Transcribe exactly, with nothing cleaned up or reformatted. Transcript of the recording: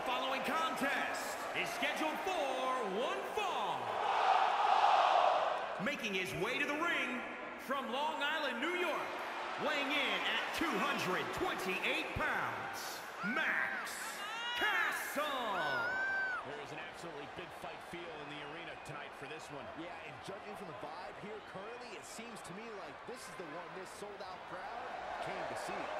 following contest is scheduled for one fall. Making his way to the ring from Long Island, New York, weighing in at two hundred twenty-eight pounds, Max Castle. There is an absolutely big fight feel in the arena tonight for this one. Yeah, and judging from the vibe here currently, it seems to me like this is the one this sold-out crowd came to see.